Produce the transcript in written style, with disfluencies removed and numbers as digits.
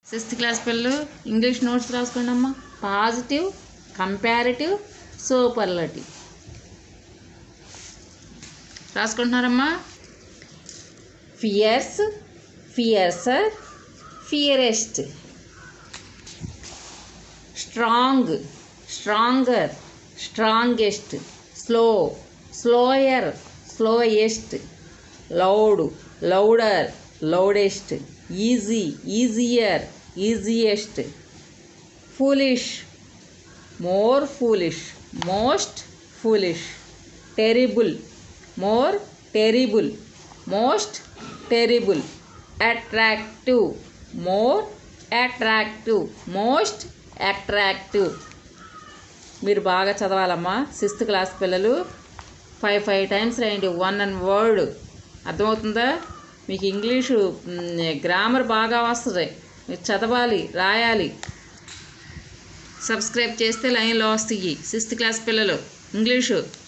Sixth class పిల్లలు English notes రాసుకోండి అమ్మా. పాజిటివ్, కంపారిటివ్, సూపర్లటివ్ రాసుకుంటున్నారమ్మా. Fierce, fiercer, fiercest. Strong, stronger, strongest. Slow, slower, slowest. Loud, louder, loudest. Easy, easier, easiest. Foolish, more foolish, most foolish. Terrible, more terrible, most terrible. Attractive, more attractive, most attractive. మీరు బాగా చదవాలమ్మా. Sixth class పిల్లలు 5 times రాయండి. 1 word అర్థమవుతుందా? మీకు English grammar బాగా వస్తుంది. మీరు చదవాలి, రాయాలి. సబ్స్క్రైబ్ చేస్తే లైన్లో వస్తాయి. సిక్స్త్ క్లాస్ పిల్లలు ఇంగ్లీషు